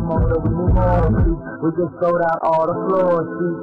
motor, we need more seats. We just sold out all the floor seats.